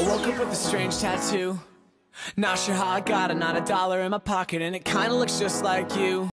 woke up with a strange tattoo. Not sure how I got it, not a dollar in my pocket, and it kinda looks just like you.